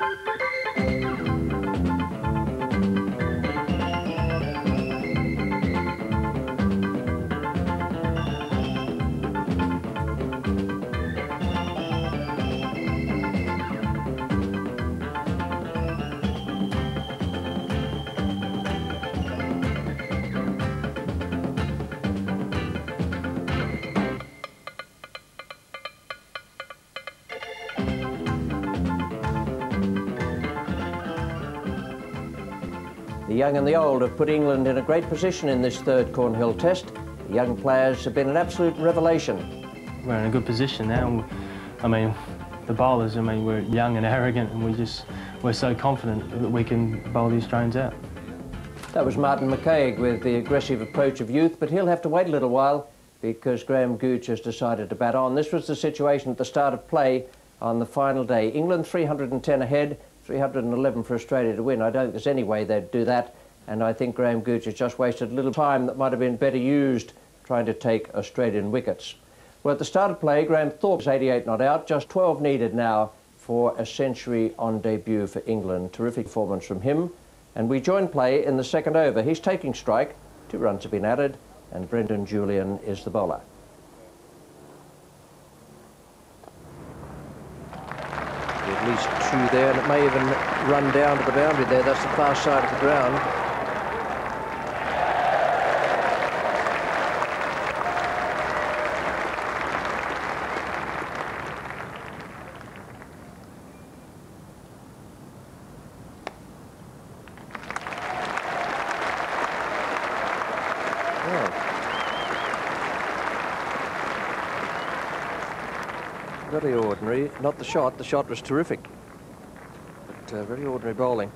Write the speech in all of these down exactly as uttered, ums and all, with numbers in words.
The young and the old have put England in a great position in this third Cornhill Test. The young players have been an absolute revelation. We're in a good position now. I mean, the bowlers, I mean, we're young and arrogant, and we just, we're so confident that we can bowl the Australians out. That was Martin McCaig with the aggressive approach of youth, but he'll have to wait a little while because Graham Gooch has decided to bat on. This was the situation at the start of play on the final day. England three hundred and ten ahead, three hundred and eleven for Australia to win. I don't think there's any way they'd do that, and I think Graham Gooch has just wasted a little time that might have been better used trying to take Australian wickets. Well, at the start of play, Graham Thorpe's eighty-eight not out, just twelve needed now for a century on debut for England. Terrific performance from him. And we join play in the second over. He's taking strike, two runs have been added, and Brendan Julian is the bowler. At least two there, and it may even run down to the boundary there. That's the far side of the ground. Very ordinary, not the shot, the shot was terrific, but uh, very ordinary bowling.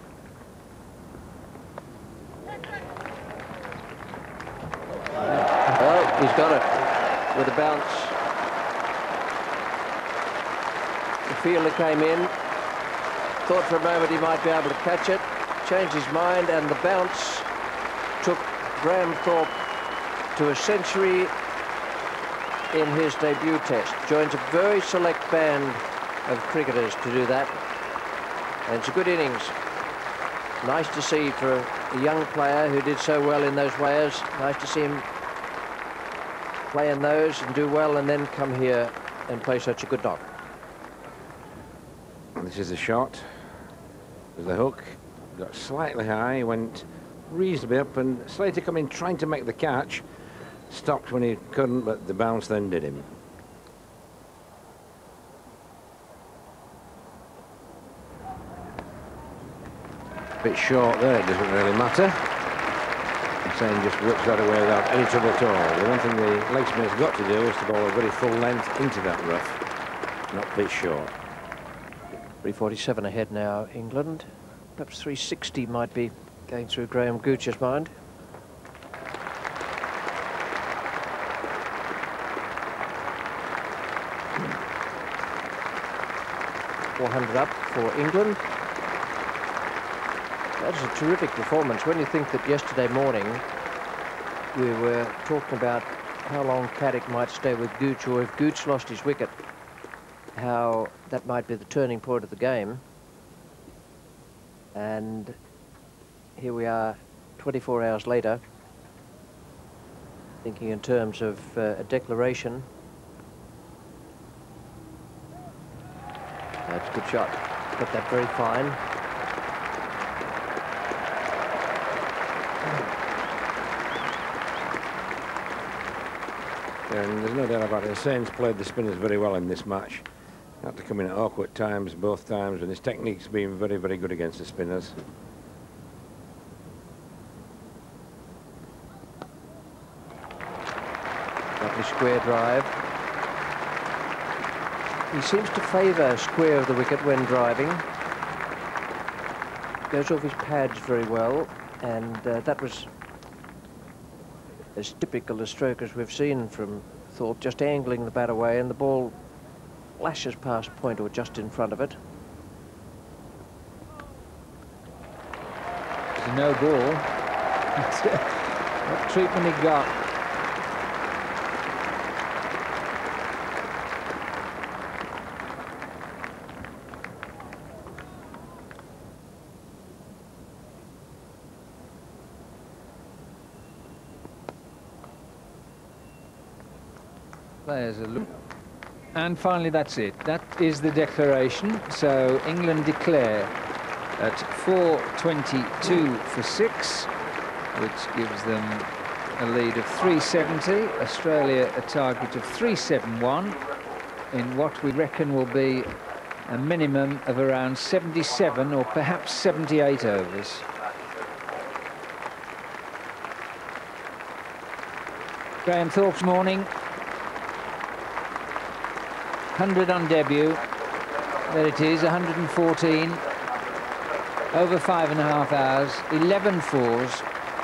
Oh, he's got it with a bounce. The fielder came in, thought for a moment he might be able to catch it, changed his mind, and the bounce took Graham Thorpe to a century in his debut test. Joins a very select band of cricketers to do that, and it's a good innings. Nice to see for a young player who did so well in those wares. Nice to see him play in those and do well, and then come here and play such a good knock. This is a shot. There's the hook, got slightly high, went reasonably up, and Slater come in trying to make the catch. Stopped when he couldn't, but the bounce then did him. Bit short there, it doesn't really matter. I'm saying just whips that away without any trouble at all. The one thing the leg spinner's got to do is to bowl a very full length into that rough, not a bit short. three forty-seven ahead now, England. Perhaps three sixty might be going through Graham Gooch's mind. four hundred up for England. That's a terrific performance when you think that yesterday morning we were talking about how long Caddick might stay with Gooch, or if Gooch lost his wicket, how that might be the turning point of the game. And here we are twenty-four hours later, thinking in terms of uh, a declaration. That's a good shot. Got that very fine. And there's no doubt about it. Sainz played the spinners very well in this match. Had to come in at awkward times, both times, and his technique's been very, very good against the spinners. Lovely square drive. He seems to favour square of the wicket when driving. Goes off his pads very well, and uh, that was as typical a stroke as we've seen from Thorpe, just angling the bat away, and the ball lashes past point or just in front of it. It's a no ball. What treatment he got. Players are looking. And finally, that's it. That is the declaration. So England declare at four twenty-two for six, which gives them a lead of three seventy. Australia a target of three seventy-one in what we reckon will be a minimum of around seventy-seven or perhaps seventy-eight overs. Graham Thorpe's morning. one hundred on debut. There it is, one hundred fourteen. Over five and a half hours, eleven fours.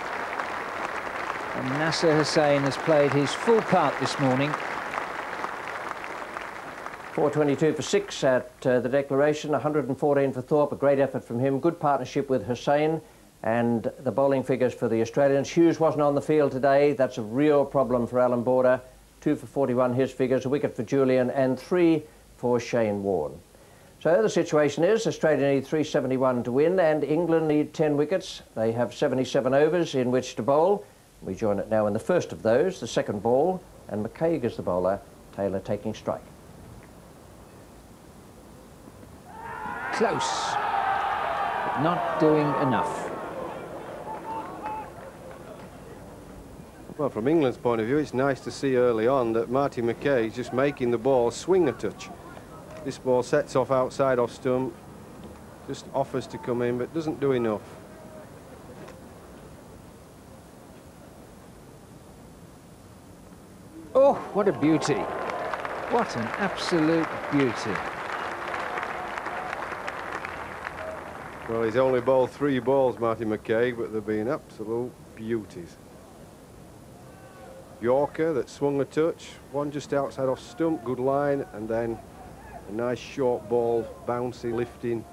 And Nasser Hussain has played his full part this morning. four twenty-two for six at uh, the declaration, one hundred fourteen for Thorpe, a great effort from him, good partnership with Hussain. And the bowling figures for the Australians. Hughes wasn't on the field today. That's a real problem for Alan Border. Two for forty-one, his figures, a wicket for Julian, and three for Shane Warne. So the situation is Australia need three seventy-one to win, and England need ten wickets. They have seventy-seven overs in which to bowl. We join it now in the first of those, the second ball, and McCaig is the bowler, Taylor taking strike. Close, but not doing enough. Well, from England's point of view, it's nice to see early on that Marty McKay is just making the ball swing a touch. This ball sets off outside off stump, just offers to come in, but doesn't do enough. Oh, what a beauty. What an absolute beauty. Well, he's only bowled three balls, Marty McKay, but they've been absolute beauties. Yorker that swung a touch, one just outside off stump, good line, and then a nice short ball, bouncy, lifting.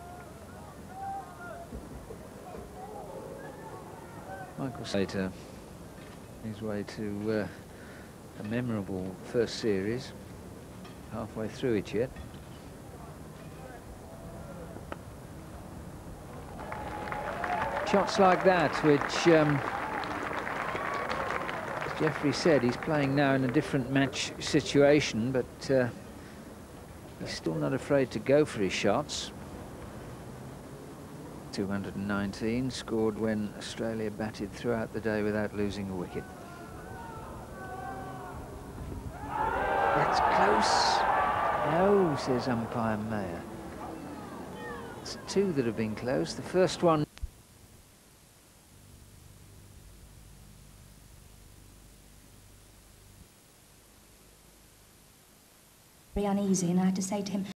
Michael Slater, his way to uh, a memorable first series, halfway through it yet. Shots like that, which um, Jeffrey said, he's playing now in a different match situation, but uh, he's still not afraid to go for his shots. two hundred nineteen scored when Australia batted throughout the day without losing a wicket. That's close. No, says umpire Mayer. It's two that have been close. The first one. Very uneasy, and I had to say to him,